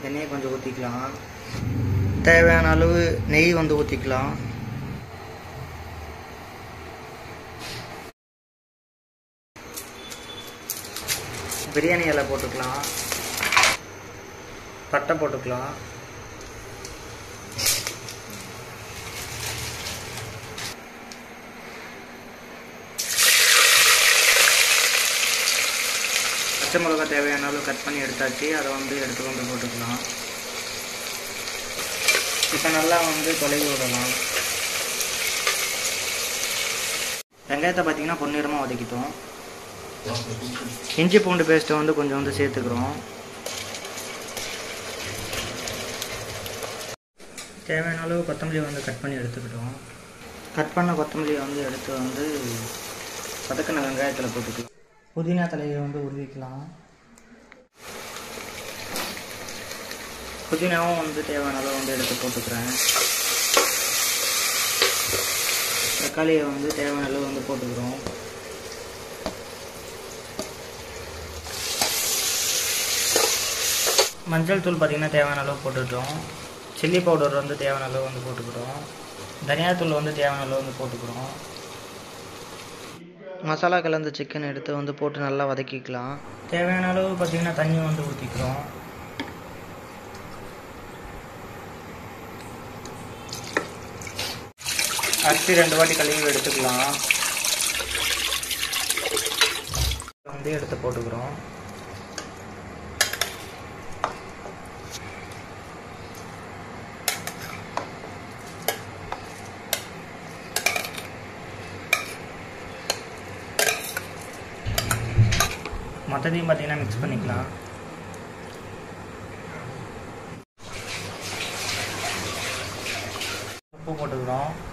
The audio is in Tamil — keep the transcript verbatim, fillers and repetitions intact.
எண்ணெயை கொஞ்சம் ஊற்றிக்கலாம். தேவையான அளவு நெய் வந்து ஊற்றிக்கலாம். பிரியாணி இலை போட்டுக்கலாம். பட்டை போட்டுக்கலாம். பச்சை மிளகா தேவையான அளவு கட் பண்ணி எடுத்தாச்சு. அதை வந்து எடுத்து வந்து போட்டுக்கலாம். இப்போ நல்லா வந்து தொலைவி விடலாம். வெங்காயத்தை பார்த்திங்கன்னா பொன்னிறமாக வதக்கிட்டோம். இஞ்சி பூண்டு பேஸ்ட்டை வந்து கொஞ்சம் வந்து சேர்த்துக்கிறோம். தேவையான அளவு கொத்தமல்லி வந்து கட் பண்ணி எடுத்துக்கிட்டோம். கட் பண்ண கொத்தமல்லியை வந்து எடுத்து வந்து வதக்கின வெங்காயத்தில் போட்டுக்கலாம். புதினா தலையை வந்து உருவிக்கலாம். புதினாவும் வந்து தேவையான அளவு வந்து எடுத்து போட்டுக்கிறேன். தக்காளியை வந்து தேவையான அளவு வந்து போட்டுக்கிறோம். மஞ்சள் தூள் பார்த்திங்கன்னா தேவையான அளவு போட்டுக்கிட்டோம். சில்லி பவுடர் வந்து தேவையான அளவு வந்து போட்டுக்கிறோம். தனியாத்தூள் வந்து தேவையான அளவு வந்து போட்டுக்கிறோம். மசாலா கலந்த சிக்கன் எடுத்து வந்து போட்டு நல்லா வதக்கிக்கலாம். தேவையான அளவு பார்த்திங்கன்னா தண்ணி வந்து ஊற்றிக்கிறோம். அரிசி ரெண்டு வாட்டி கழுவி எடுத்துக்கலாம். வந்து எடுத்து போட்டுக்கிறோம். மற்றதையும் பார்த்தீங்கன்னா மிக்ஸ் பண்ணிக்கலாம். உப்பு போட்டுக்கிறோம்.